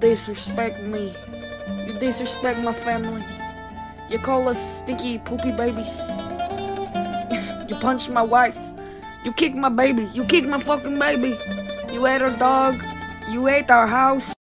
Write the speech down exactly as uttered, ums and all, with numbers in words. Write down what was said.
disrespect me. You disrespect my family. You call us stinky poopy babies. You punched my wife. You kicked my baby. You kicked my fucking baby. You ate our dog. You ate our house.